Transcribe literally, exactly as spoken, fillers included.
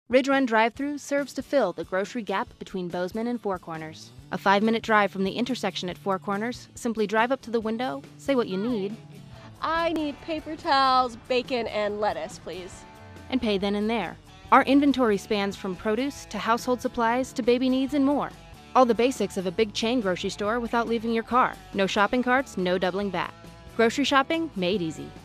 Ridge Run Drive-Thru serves to fill the grocery gap between Bozeman and Four Corners. A five-minute drive from the intersection at Four Corners, simply drive up to the window, say what you need, I need paper towels, bacon, and lettuce, please. and pay then and there. Our inventory spans from produce to household supplies to baby needs and more. All the basics of a big chain grocery store without leaving your car. No shopping carts, no doubling back. Grocery shopping made easy.